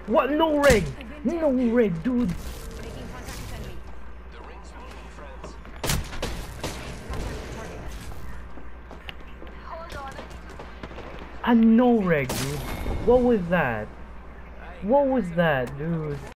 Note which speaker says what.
Speaker 1: What? No rig! No rig, dude!
Speaker 2: Making contact with enemy.
Speaker 3: The ring's moving, friends.
Speaker 2: Hold on.
Speaker 1: A no rig, dude. What was that? What was that, dude?